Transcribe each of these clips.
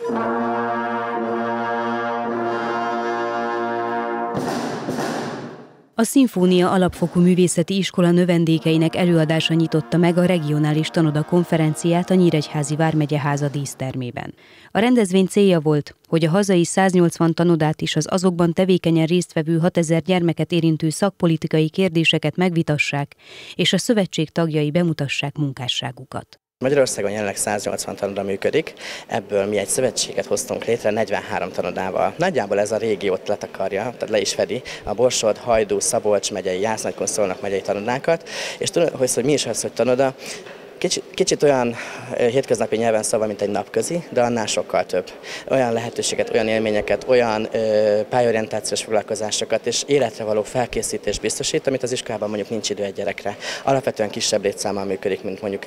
A Szimfónia Alapfokú Művészeti Iskola növendékeinek előadása nyitotta meg a regionális tanoda konferenciát a Nyíregyházi vármegye háza dísztermében. A rendezvény célja volt, hogy a hazai 180 tanodát is az azokban tevékenyen résztvevő 6000 gyermeket érintő szakpolitikai kérdéseket megvitassák, és a szövetség tagjai bemutassák munkásságukat. Magyarországon jelenleg 180 tanoda működik, ebből mi egy szövetséget hoztunk létre 43 tanodával. Nagyjából ez a régiót letakarja, tehát le is fedi a Borsod, Hajdú, Szabolcs megyei, Jász-Nagykun-Szolnok megyei tanodákat, és hogy mi is az, hogy tanoda, kicsit olyan hétköznapi nyelven szava, mint egy napközi, de annál sokkal több. Olyan lehetőséget, olyan élményeket, olyan pályorientációs foglalkozásokat és életre való felkészítést biztosít, amit az iskolában mondjuk nincs idő egy gyerekre. Alapvetően kisebb létszámmal működik, mint mondjuk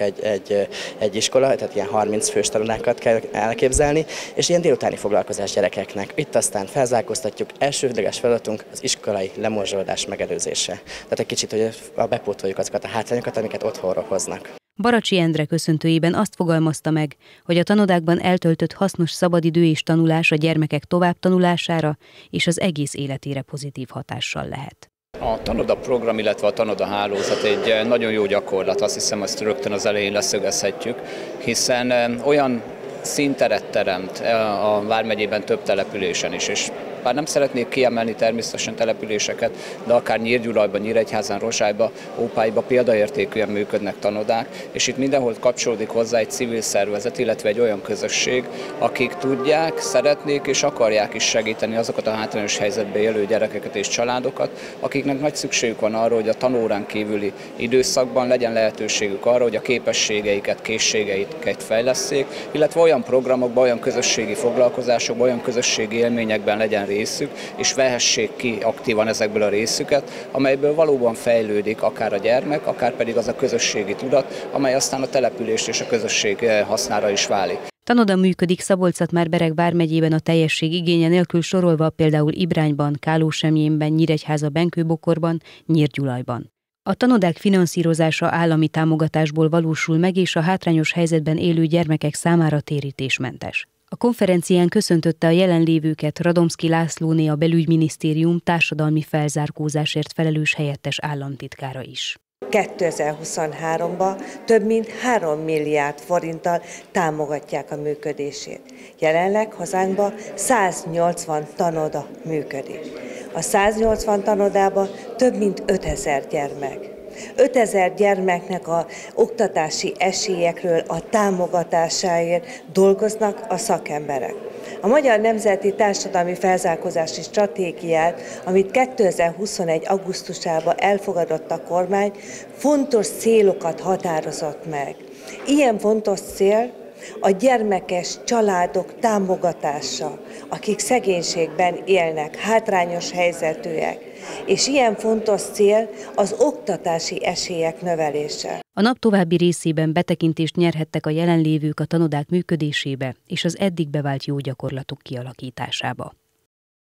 egy iskola, tehát ilyen 30 fős tanodákat kell elképzelni, és ilyen délutáni foglalkozás gyerekeknek. Itt aztán felzárkóztatjuk, elsődleges feladatunk az iskolai lemorzsolódás megelőzése. Tehát egy kicsit, hogy bepótoljuk azokat a hátrányokat, amiket otthonról hoznak. Baracsi Endre köszöntőjében azt fogalmazta meg, hogy a tanodákban eltöltött hasznos szabadidő és tanulás a gyermekek továbbtanulására és az egész életére pozitív hatással lehet. A tanoda program, illetve a tanoda hálózat egy nagyon jó gyakorlat, azt hiszem, ezt rögtön az elején leszögezhetjük, hiszen olyan színteret teremt a vármegyében több településen is, és bár nem szeretnék kiemelni természetesen településeket, de akár Nyírgyulajban, Nyíregyházán, Rozsályban, Ópályban példaértékűen működnek tanodák, és itt mindenhol kapcsolódik hozzá egy civil szervezet, illetve egy olyan közösség, akik tudják, szeretnék és akarják is segíteni azokat a hátrányos helyzetben élő gyerekeket és családokat, akiknek nagy szükségük van arra, hogy a tanórán kívüli időszakban legyen lehetőségük arra, hogy a képességeiket, készségeiket fejlesszék, illetve olyan programokban, olyan közösségi foglalkozásokban, olyan közösségi élményekben legyen részük, és vehessék ki aktívan ezekből a részüket, amelyből valóban fejlődik akár a gyermek, akár pedig az a közösségi tudat, amely aztán a település és a közösség hasznára is válik. Tanoda működik Szabolcs-Szatmár-Bereg vármegyében a teljesség igénye nélkül, sorolva például Ibrányban, Kálósemjénben, Nyíregyháza-Benкőbokorban, Nyírgyulajban. A tanodák finanszírozása állami támogatásból valósul meg, és a hátrányos helyzetben élő gyermekek számára térítésmentes. A konferencián köszöntötte a jelenlévőket Radomszky Lászlóné, a Belügyminisztérium társadalmi felzárkózásért felelős helyettes államtitkára is. 2023-ban több mint 3 milliárd forinttal támogatják a működését. Jelenleg hazánkban 180 tanoda működik. A 180 tanodában több mint 5000 gyermek. 5000 gyermeknek az oktatási esélyekről, a támogatásáért dolgoznak a szakemberek. A Magyar Nemzeti Társadalmi Felzárkózási Stratégiát, amit 2021. augusztusában elfogadott a kormány, fontos célokat határozott meg. Ilyen fontos cél a gyermekes családok támogatása, akik szegénységben élnek, hátrányos helyzetűek, és ilyen fontos cél az oktatási esélyek növelése. A nap további részében betekintést nyerhettek a jelenlévők a tanodák működésébe és az eddig bevált jó gyakorlatok kialakításába.